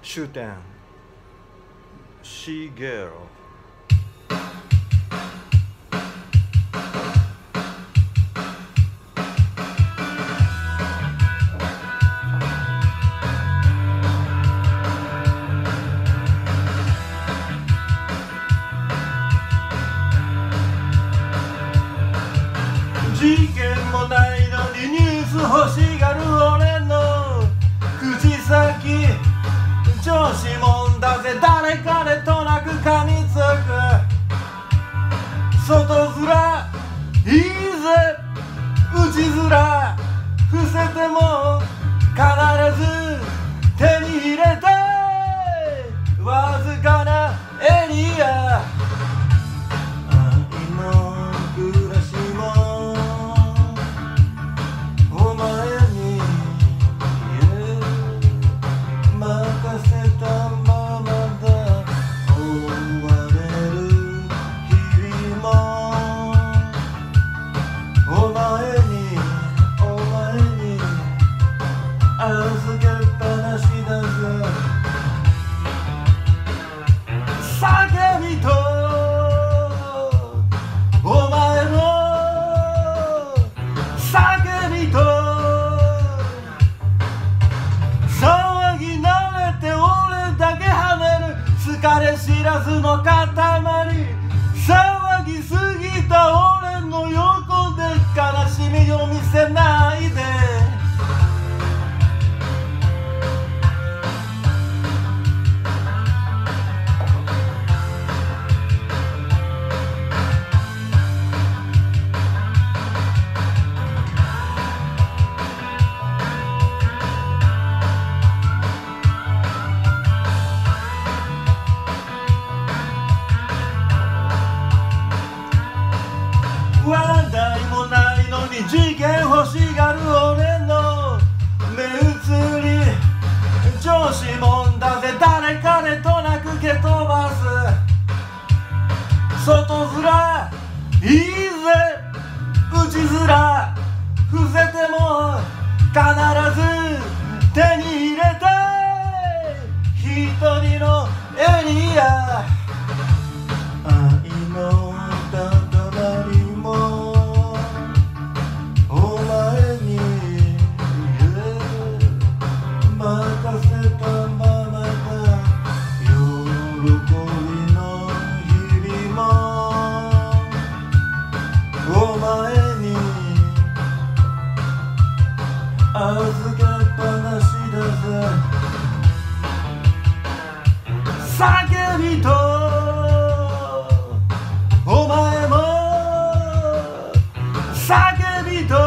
終点シーゲーロ事件もないのにニュース欲しがる俺の口先調子もんだぜ誰彼となく噛みつく外面いいぜ内面伏せても必ず手に入れたいわずかなエリア預けっぱなしだぜ叫びとお前の叫びと騒ぎ慣れて俺だけ跳ねる疲れ知らずの塊騒ぎすぎた俺の横で悲しみを見せないで話題もないのに事件欲しがる俺の目移り調子もんだぜ誰彼となく蹴飛ばす外面いいぜ内面伏せても必ず手に入れたい一人のエリア愛の預けっぱなしだぜ叫びとお前も叫びと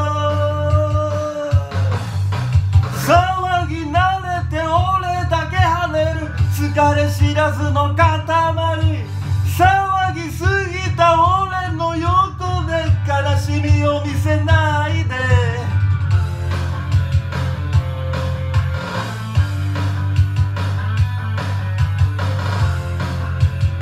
騒ぎ慣れて俺だけ跳ねる疲れ知らずの肩